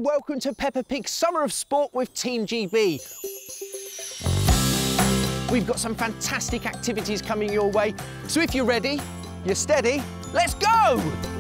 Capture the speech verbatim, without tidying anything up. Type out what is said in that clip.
Welcome to Peppa Pig's Summer of Sport with Team G B. We've got some fantastic activities coming your way, so if you're ready, you're steady, let's go!